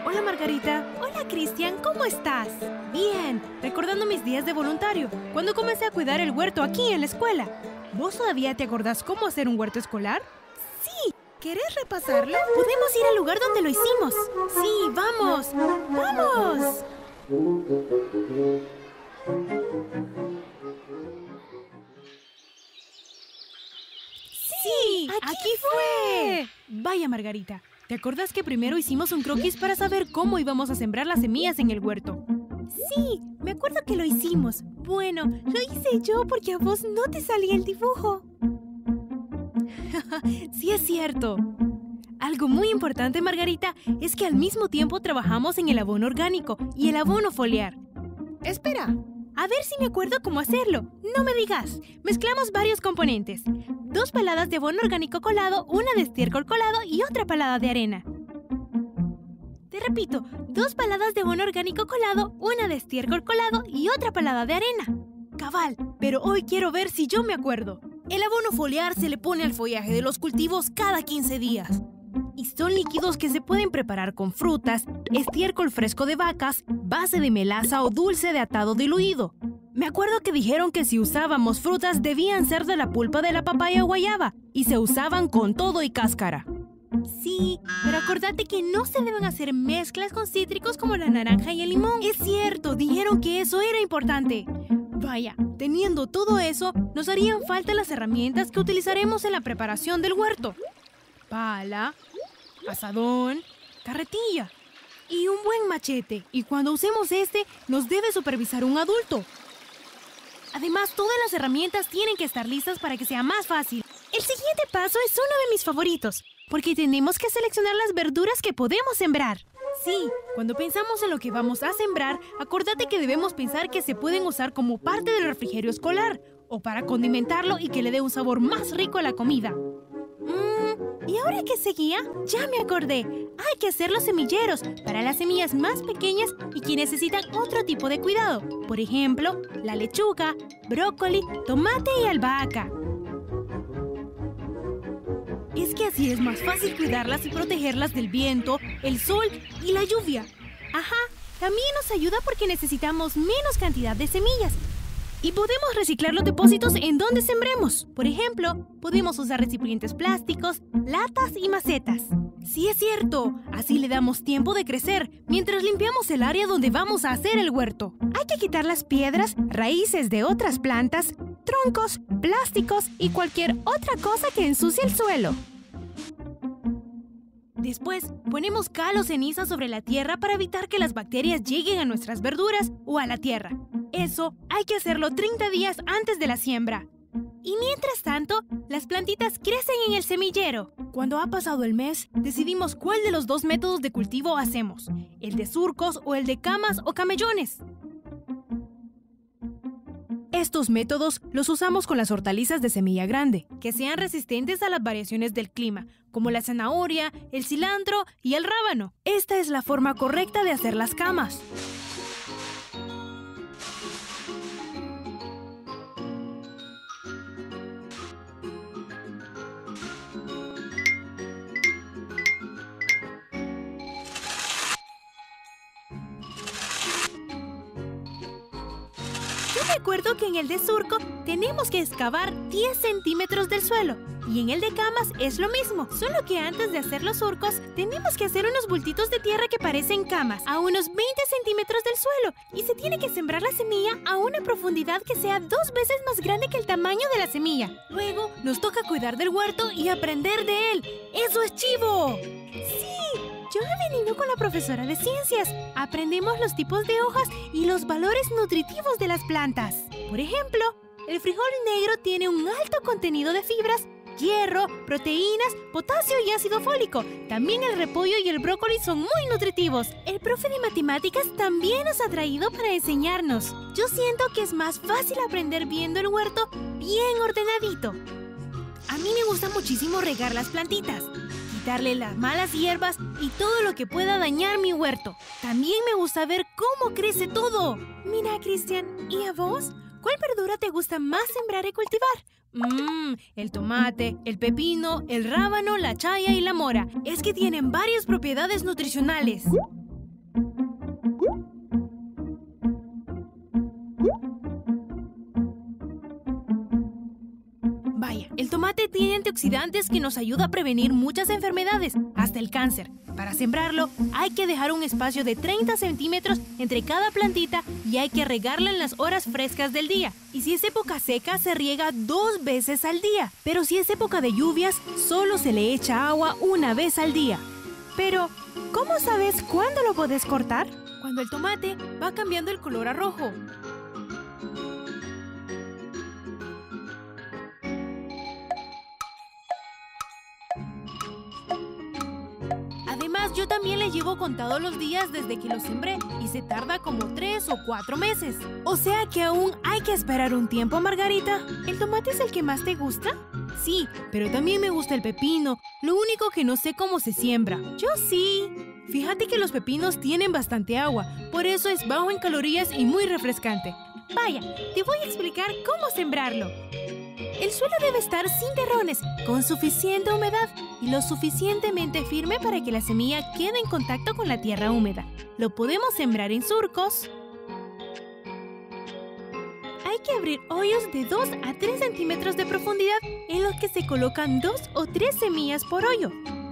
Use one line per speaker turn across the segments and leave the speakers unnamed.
Hola, Margarita.
Hola, Cristian, ¿cómo estás?
Bien, recordando mis días de voluntario, cuando comencé a cuidar el huerto aquí en la escuela. ¿Vos todavía te acordás cómo hacer un huerto escolar?
Sí, ¿querés repasarlo?
Podemos ir al lugar donde lo hicimos. Sí, vamos. ¡Vamos!
Sí,
¡Aquí fue! Vaya, Margarita, ¿te acordás que primero hicimos un croquis para saber cómo íbamos a sembrar las semillas en el huerto?
Sí, me acuerdo que lo hicimos. Bueno, lo hice yo porque a vos no te salía el dibujo.
Sí, es cierto. Algo muy importante, Margarita, es que al mismo tiempo trabajamos en el abono orgánico y el abono foliar.
Espera, a ver si me acuerdo cómo hacerlo. No me digas.
Mezclamos varios componentes. 2 paladas de abono orgánico colado, una de estiércol colado y otra palada de arena. Te repito, 2 paladas de abono orgánico colado, una de estiércol colado y otra palada de arena. Cabal, pero hoy quiero ver si yo me acuerdo. El abono foliar se le pone al follaje de los cultivos cada 15 días. Y son líquidos que se pueden preparar con frutas, estiércol fresco de vacas, base de melaza o dulce de atado diluido. Me acuerdo que dijeron que si usábamos frutas debían ser de la pulpa de la papaya o guayaba y se usaban con todo y cáscara.
Sí, pero acordate que no se deben hacer mezclas con cítricos como la naranja y el limón.
Es cierto, dijeron que eso era importante. Vaya, teniendo todo eso, nos harían falta las herramientas que utilizaremos en la preparación del huerto. Pala, asadón, carretilla y un buen machete. Y cuando usemos este, nos debe supervisar un adulto. Además, todas las herramientas tienen que estar listas para que sea más fácil.
El siguiente paso es uno de mis favoritos,
porque tenemos que seleccionar las verduras que podemos sembrar. Sí, cuando pensamos en lo que vamos a sembrar, acordate que debemos pensar que se pueden usar como parte del refrigerio escolar o para condimentarlo y que le dé un sabor más rico a la comida.
¿Y ahora qué seguía?
Ya me acordé. Hay que hacer los semilleros para las semillas más pequeñas y que necesitan otro tipo de cuidado. Por ejemplo, la lechuga, brócoli, tomate y albahaca. Es que así es más fácil cuidarlas y protegerlas del viento, el sol y la lluvia.
Ajá, también nos ayuda porque necesitamos menos cantidad de semillas.
Y podemos reciclar los depósitos en donde sembremos. Por ejemplo, podemos usar recipientes plásticos, latas y macetas. Sí, es cierto. Así le damos tiempo de crecer mientras limpiamos el área donde vamos a hacer el huerto.
Hay que quitar las piedras, raíces de otras plantas, troncos, plásticos y cualquier otra cosa que ensucie el suelo.
Después, ponemos cal o ceniza sobre la tierra para evitar que las bacterias lleguen a nuestras verduras o a la tierra. Eso hay que hacerlo 30 días antes de la siembra.
Y mientras tanto, las plantitas crecen en el semillero.
Cuando ha pasado el mes, decidimos cuál de los 2 métodos de cultivo hacemos, el de surcos o el de camas o camellones. Estos métodos los usamos con las hortalizas de semilla grande, que sean resistentes a las variaciones del clima, como la zanahoria, el cilantro y el rábano. Esta es la forma correcta de hacer las camas.
Yo recuerdo que en el de surco tenemos que excavar 10 centímetros del suelo. Y en el de camas es lo mismo, solo que antes de hacer los surcos tenemos que hacer unos bultitos de tierra que parecen camas a unos 20 centímetros del suelo. Y se tiene que sembrar la semilla a una profundidad que sea 2 veces más grande que el tamaño de la semilla.
Luego nos toca cuidar del huerto y aprender de él. ¡Eso es chivo!
¡Sí! Yo he venido con la profesora de ciencias. Aprendemos los tipos de hojas y los valores nutritivos de las plantas. Por ejemplo, el frijol negro tiene un alto contenido de fibras, hierro, proteínas, potasio y ácido fólico. También el repollo y el brócoli son muy nutritivos. El profe de matemáticas también nos ha traído para enseñarnos. Yo siento que es más fácil aprender viendo el huerto bien ordenadito.
A mí me gusta muchísimo regar las plantitas, quitarle las malas hierbas y todo lo que pueda dañar mi huerto. También me gusta ver cómo crece todo.
Mira, Cristian, ¿y a vos? ¿Cuál verdura te gusta más sembrar y cultivar?
El tomate, el pepino, el rábano, la chaya y la mora. Es que tienen varias propiedades nutricionales.
tiene antioxidantes que nos ayuda a prevenir muchas enfermedades, hasta el cáncer. Para sembrarlo, hay que dejar un espacio de 30 centímetros entre cada plantita y hay que regarla en las horas frescas del día. Y si es época seca, se riega 2 veces al día. Pero si es época de lluvias, solo se le echa agua 1 vez al día.
Pero, ¿cómo sabes cuándo lo puedes cortar?
Cuando el tomate va cambiando el color a rojo. Además, yo también le llevo contados los días desde que lo sembré y se tarda como 3 o 4 meses.
O sea que aún hay que esperar un tiempo, Margarita. ¿El tomate es el que más te gusta?
Sí, pero también me gusta el pepino. Lo único que no sé cómo se siembra.
Yo sí.
Fíjate que los pepinos tienen bastante agua, por eso es bajo en calorías y muy refrescante.
Vaya, te voy a explicar cómo sembrarlo. El suelo debe estar sin terrones, con suficiente humedad y lo suficientemente firme para que la semilla quede en contacto con la tierra húmeda. Lo podemos sembrar en surcos. Hay que abrir hoyos de 2 a 3 centímetros de profundidad en los que se colocan 2 o 3 semillas por hoyo.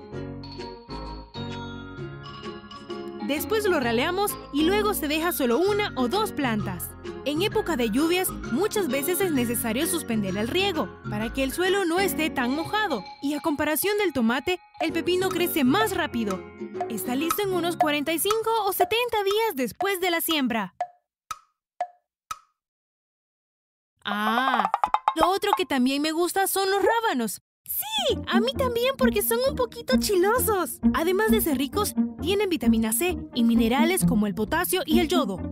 Después lo raleamos y luego se deja solo 1 o 2 plantas. En época de lluvias, muchas veces es necesario suspender el riego para que el suelo no esté tan mojado. Y a comparación del tomate, el pepino crece más rápido. Está listo en unos 45 o 70 días después de la siembra. Lo otro que también me gusta son los rábanos.
Sí, a mí también porque son un poquito chilosos.
Además de ser ricos, tienen vitamina C y minerales como el potasio y el yodo.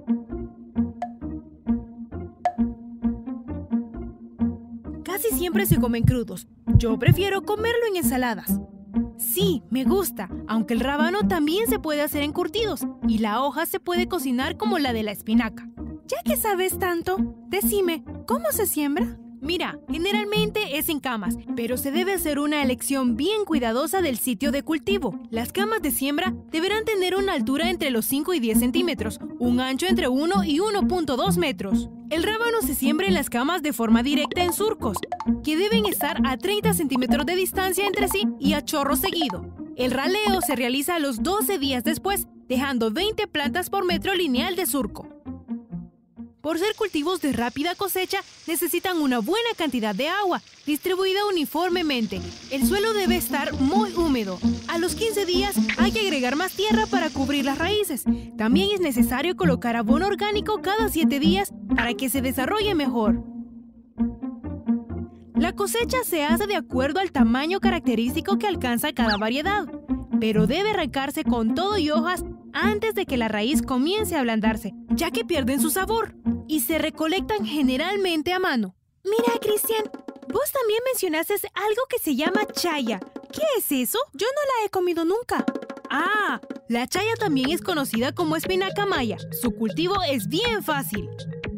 Casi siempre se comen crudos. Yo prefiero comerlo en ensaladas. Sí, me gusta, aunque el rábano también se puede hacer en encurtidos y la hoja se puede cocinar como la de la espinaca.
Ya que sabes tanto, decime, ¿cómo se siembra?
Mira, generalmente es en camas, pero se debe hacer una elección bien cuidadosa del sitio de cultivo. Las camas de siembra deberán tener una altura entre los 5 y 10 centímetros, un ancho entre 1 y 1.2 metros. El rábano se siembra en las camas de forma directa en surcos, que deben estar a 30 centímetros de distancia entre sí y a chorro seguido. El raleo se realiza a los 12 días después, dejando 20 plantas por metro lineal de surco. Por ser cultivos de rápida cosecha, necesitan una buena cantidad de agua, distribuida uniformemente. El suelo debe estar muy húmedo. A los 15 días hay que agregar más tierra para cubrir las raíces. También es necesario colocar abono orgánico cada 7 días para que se desarrolle mejor. La cosecha se hace de acuerdo al tamaño característico que alcanza cada variedad, pero debe arrancarse con todo y hojas antes de que la raíz comience a ablandarse, ya que pierden su sabor, y se recolectan generalmente a mano.
Mira, Cristian, vos también mencionaste algo que se llama chaya. ¿Qué es eso? Yo no la he comido nunca.
La chaya también es conocida como espinaca maya. Su cultivo es bien fácil.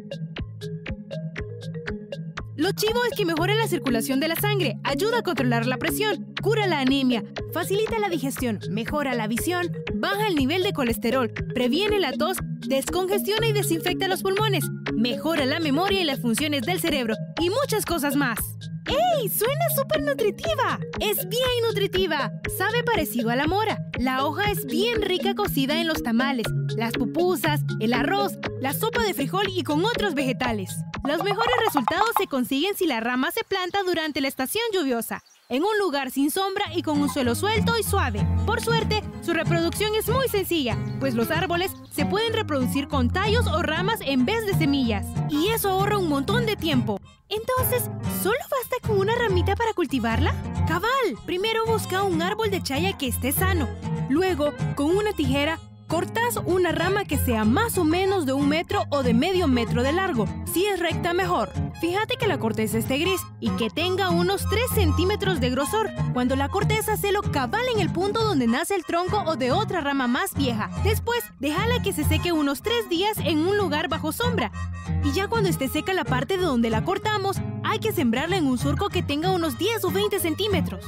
Lo chivo es que mejora la circulación de la sangre, ayuda a controlar la presión, cura la anemia, facilita la digestión, mejora la visión, baja el nivel de colesterol, previene la tos, descongestiona y desinfecta los pulmones, mejora la memoria y las funciones del cerebro y muchas cosas más.
¡Ey! ¡Suena súper nutritiva!
Es bien nutritiva. Sabe parecido a la mora. La hoja es bien rica cocida en los tamales, las pupusas, el arroz, la sopa de frijol y con otros vegetales. Los mejores resultados se consiguen si la rama se planta durante la estación lluviosa, en un lugar sin sombra y con un suelo suelto y suave. Por suerte, su reproducción es muy sencilla, pues los árboles se pueden reproducir con tallos o ramas en vez de semillas. Y eso ahorra un montón de tiempo.
Entonces, ¿solo basta con una ramita para cultivarla?
¡Cabal! Primero busca un árbol de chaya que esté sano. Luego, con una tijera, cortas una rama que sea más o menos de 1 metro o de medio metro de largo. Si es recta, mejor. Fíjate que la corteza esté gris y que tenga unos 3 centímetros de grosor. Cuando la cortes, hacelo cabal en el punto donde nace el tronco o de otra rama más vieja. Después, déjala que se seque unos 3 días en un lugar bajo sombra. Y ya cuando esté seca la parte de donde la cortamos, hay que sembrarla en un surco que tenga unos 10 o 20 centímetros.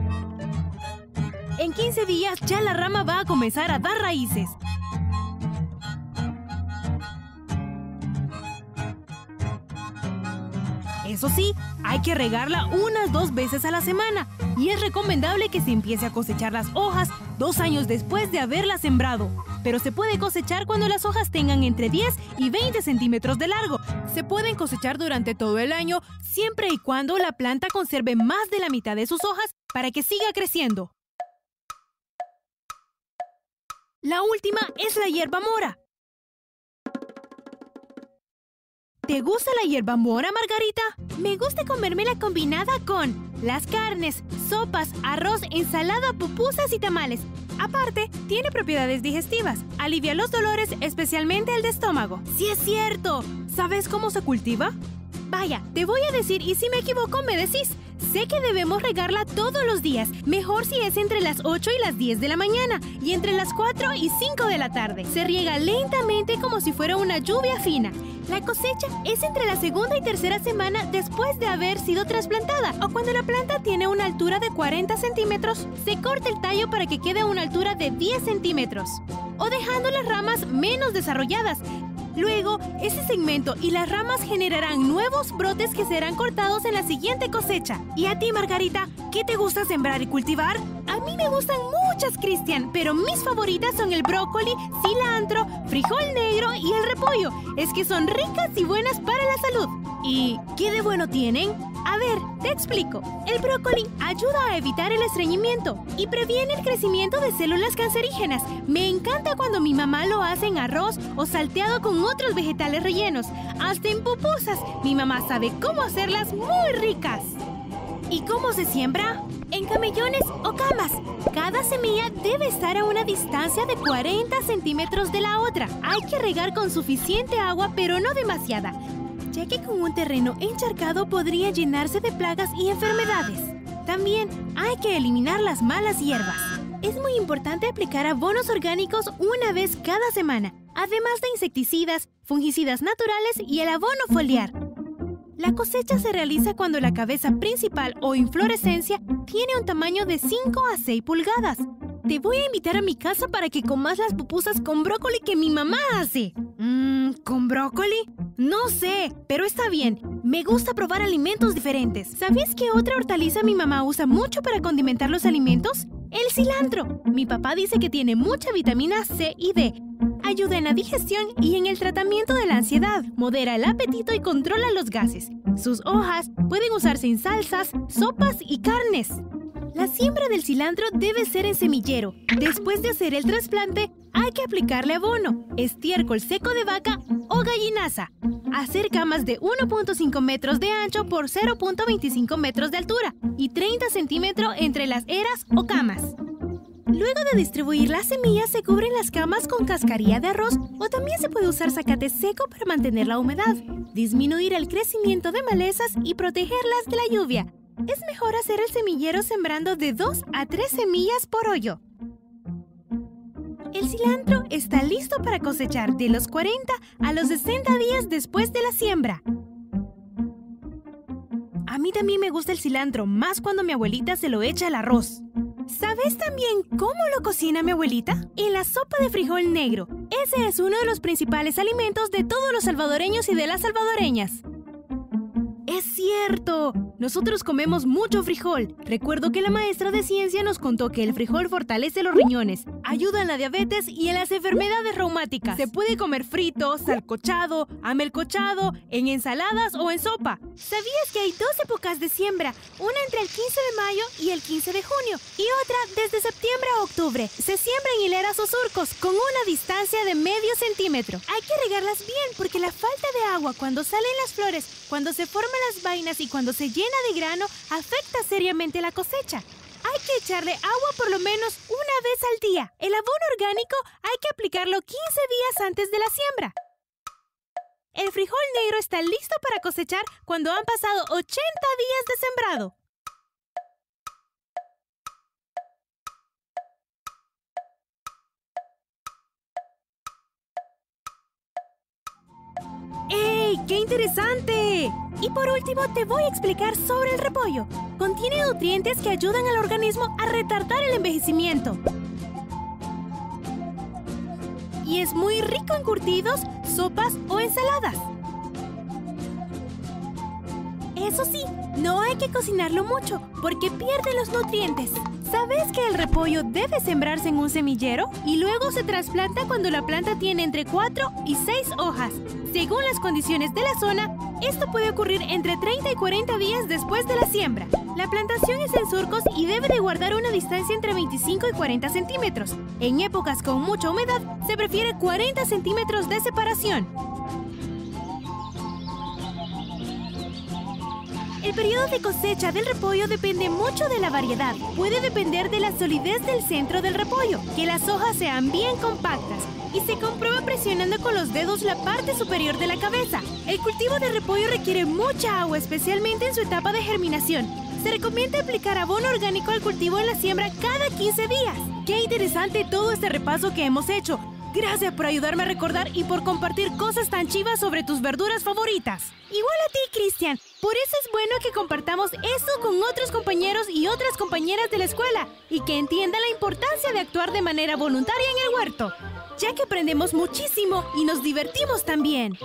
En 15 días ya la rama va a comenzar a dar raíces. Eso sí, hay que regarla unas 2 veces a la semana y es recomendable que se empiece a cosechar las hojas 2 años después de haberlas sembrado. Pero se puede cosechar cuando las hojas tengan entre 10 y 20 centímetros de largo. Se pueden cosechar durante todo el año siempre y cuando la planta conserve más de la mitad de sus hojas para que siga creciendo. La última es la hierba mora. ¿Te gusta la hierba mora, Margarita?
Me gusta comérmela combinada con las carnes, sopas, arroz, ensalada, pupusas y tamales.
Aparte, tiene propiedades digestivas. Alivia los dolores, especialmente el de estómago.
¡Sí es cierto!
¿Sabes cómo se cultiva?
Vaya, te voy a decir y si me equivoco me decís. Sé que debemos regarla todos los días, mejor si es entre las 8 y las 10 de la mañana y entre las 4 y 5 de la tarde. Se riega lentamente como si fuera una lluvia fina. La cosecha es entre la segunda y tercera semana después de haber sido trasplantada o cuando la planta tiene una altura de 40 centímetros. Se corta el tallo para que quede a una altura de 10 centímetros o dejando las ramas menos desarrolladas. Luego, ese segmento y las ramas generarán nuevos brotes que serán cortados en la siguiente cosecha.
¿Y a ti, Margarita, qué te gusta sembrar y cultivar?
A mí me gustan muchas, Cristian, pero mis favoritas son el brócoli, cilantro, frijol negro y el repollo. Es que son ricas y buenas para la salud.
¿Y qué de bueno tienen?
A ver, te explico. El brócoli ayuda a evitar el estreñimiento y previene el crecimiento de células cancerígenas. Me encanta cuando mi mamá lo hace en arroz o salteado con otros vegetales rellenos. Hasta en pupusas. Mi mamá sabe cómo hacerlas muy ricas.
¿Y cómo se siembra?
En camellones o camas. Cada semilla debe estar a una distancia de 40 centímetros de la otra. Hay que regar con suficiente agua, pero no demasiada, ya que con un terreno encharcado podría llenarse de plagas y enfermedades. También hay que eliminar las malas hierbas. Es muy importante aplicar abonos orgánicos una vez cada semana, además de insecticidas, fungicidas naturales y el abono foliar. La cosecha se realiza cuando la cabeza principal o inflorescencia tiene un tamaño de 5 a 6 pulgadas. Te voy a invitar a mi casa para que comas las pupusas con brócoli que mi mamá hace.
¿Con brócoli?
No sé, pero está bien. Me gusta probar alimentos diferentes. ¿Sabes qué otra hortaliza mi mamá usa mucho para condimentar los alimentos? El cilantro. Mi papá dice que tiene mucha vitamina C y D. Ayuda en la digestión y en el tratamiento de la ansiedad. Modera el apetito y controla los gases. Sus hojas pueden usarse en salsas, sopas y carnes. La siembra del cilantro debe ser en semillero. Después de hacer el trasplante, hay que aplicarle abono, estiércol seco de vaca o gallinaza. Hacer camas de 1.5 metros de ancho por 0.25 metros de altura y 30 centímetros entre las eras o camas. Luego de distribuir las semillas, se cubren las camas con cascarilla de arroz o también se puede usar zacate seco para mantener la humedad, disminuir el crecimiento de malezas y protegerlas de la lluvia. Es mejor hacer el semillero sembrando de 2 a 3 semillas por hoyo. El cilantro está listo para cosechar de los 40 a los 60 días después de la siembra.
A mí también me gusta el cilantro, más cuando mi abuelita se lo echa al arroz.
¿Sabes también cómo lo cocina mi abuelita? En la sopa de frijol negro. Ese es uno de los principales alimentos de todos los salvadoreños y de las salvadoreñas.
¡Es cierto! Nosotros comemos mucho frijol. Recuerdo que la maestra de ciencia nos contó que el frijol fortalece los riñones, ayuda en la diabetes y en las enfermedades reumáticas. Se puede comer frito, salcochado, amelcochado, en ensaladas o en sopa.
¿Sabías que hay 2 épocas de siembra? Una entre el 15 de mayo y el 15 de junio y otra desde septiembre a octubre. Se siembra en hileras o surcos con una distancia de medio centímetro. Hay que regarlas bien porque la falta de agua cuando salen las flores, cuando se forman las vainas y cuando se llena de grano afecta seriamente la cosecha. Hay que echarle agua por lo menos una vez al día. El abono orgánico hay que aplicarlo 15 días antes de la siembra. El frijol negro está listo para cosechar cuando han pasado 80 días de sembrado.
¡Ey! ¡Qué interesante!
Y por último te voy a explicar sobre el repollo. Contiene nutrientes que ayudan al organismo a retardar el envejecimiento. Y es muy rico en curtidos, sopas o ensaladas.
Eso sí, no hay que cocinarlo mucho porque pierde los nutrientes.
¿Sabes que el repollo debe sembrarse en un semillero y luego se trasplanta cuando la planta tiene entre 4 y 6 hojas? Según las condiciones de la zona, esto puede ocurrir entre 30 y 40 días después de la siembra. La plantación es en surcos y debe de guardar una distancia entre 25 y 40 centímetros. En épocas con mucha humedad, se prefiere 40 centímetros de separación. El periodo de cosecha del repollo depende mucho de la variedad. Puede depender de la solidez del centro del repollo, que las hojas sean bien compactas, y se comprueba presionando con los dedos la parte superior de la cabeza. El cultivo de repollo requiere mucha agua, especialmente en su etapa de germinación. Se recomienda aplicar abono orgánico al cultivo en la siembra cada 15 días. ¡Qué interesante todo este repaso que hemos hecho! Gracias por ayudarme a recordar y por compartir cosas tan chivas sobre tus verduras favoritas.
Igual a ti, Cristian. Por eso es bueno que compartamos esto con otros compañeros y otras compañeras de la escuela y que entiendan la importancia de actuar de manera voluntaria en el huerto, ya que aprendemos muchísimo y nos divertimos también.